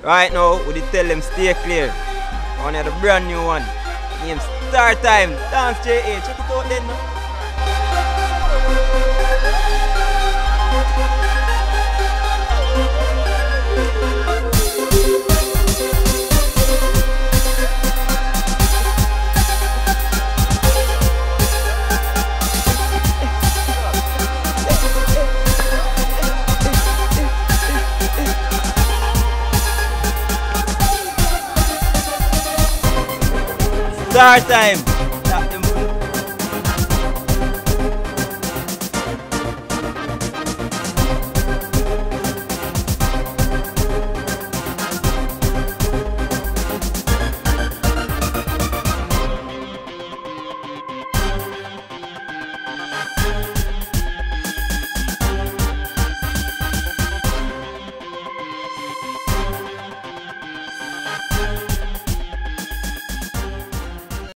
Right now, we did tell them stay clear. One of the brand new one. Name Star Time. Dance JA. Check it out then, man. Star Time.